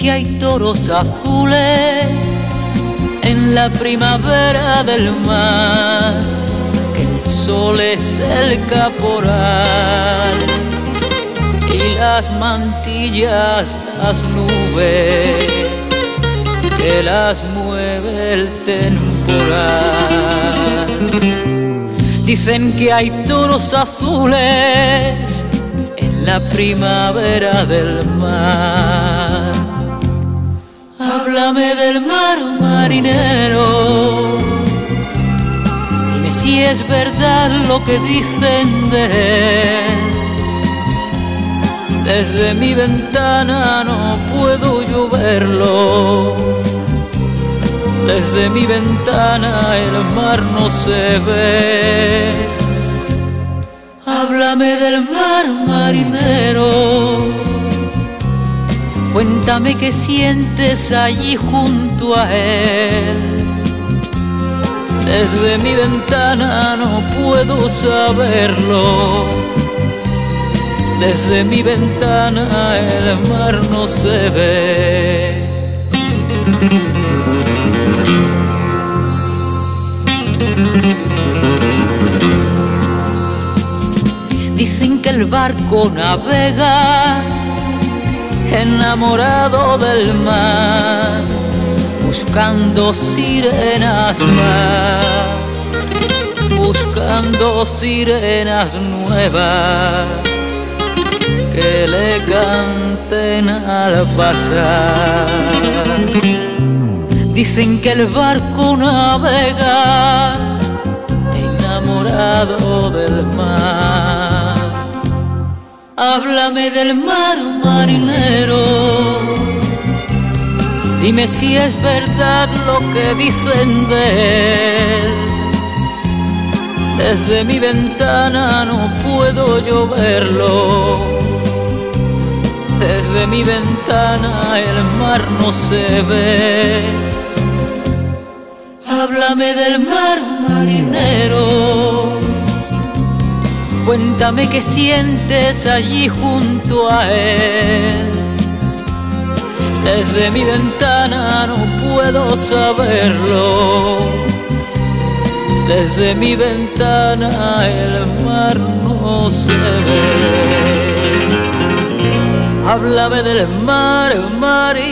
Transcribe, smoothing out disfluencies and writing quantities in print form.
que hay toros azules en la primavera del mar, que el sol es el caporal y las mantillas las nubes que las mueve el temporal. Dicen que hay toros azules en la primavera del mar. Háblame del mar, marinero, dime si es verdad lo que dicen de él. Desde mi ventana no puedo yo verlo, desde mi ventana el mar no se ve. Háblame del mar, marinero, cuéntame qué sientes allí junto a él. Desde mi ventana no puedo saberlo, desde mi ventana el mar no se ve. Dicen que el barco navega enamorado del mar, buscando sirenas más, buscando sirenas nuevas que le canten al pasar. Dicen que el barco navega enamorado del mar. Háblame del mar, marinero, dime si es verdad lo que dicen de él. Desde mi ventana no puedo yo verlo, desde mi ventana el mar no se ve. Háblame del mar, marinero, cuéntame qué sientes allí junto a él. Desde mi ventana no puedo saberlo, desde mi ventana el mar no se ve. Háblame del mar, marinero,